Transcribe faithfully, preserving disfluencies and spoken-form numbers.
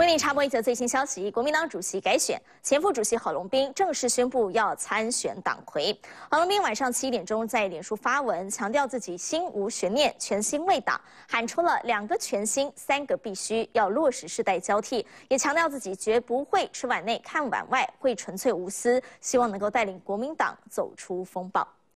为您插播一则最新消息：国民党主席改选，前副主席郝龙斌正式宣布要参选党魁。郝龙斌晚上七点钟在脸书发文，强调自己心无悬念，全心为党，喊出了两个全心、三个必须，要落实世代交替，也强调自己绝不会吃碗内看碗外，会纯粹无私，希望能够带领国民党走出风暴。